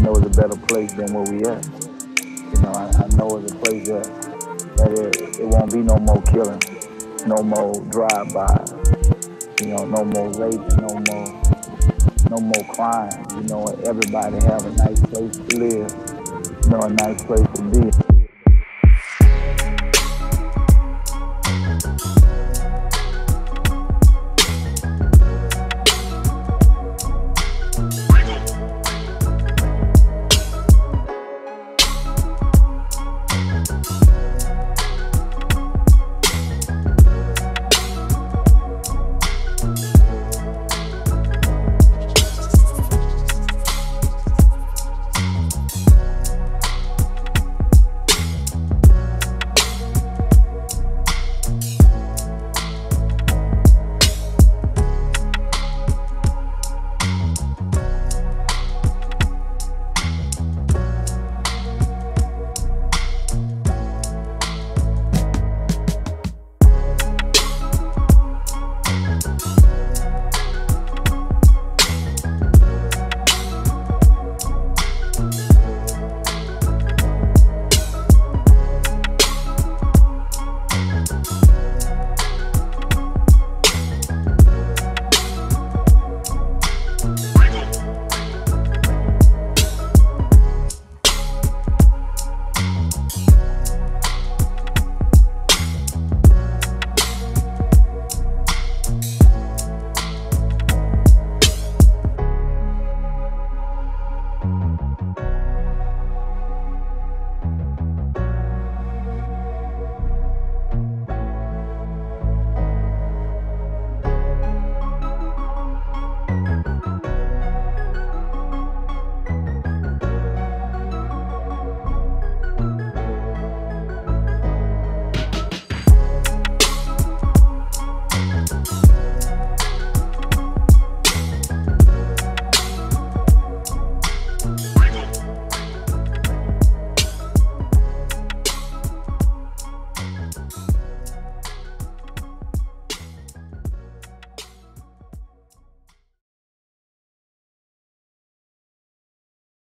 know it's a better place than where we at. You know, I know it's a place that it won't be no more killing, no more drive-by, you know, no more raping, no more crime. You know, everybody have a nice place to live, you know, a nice place to be.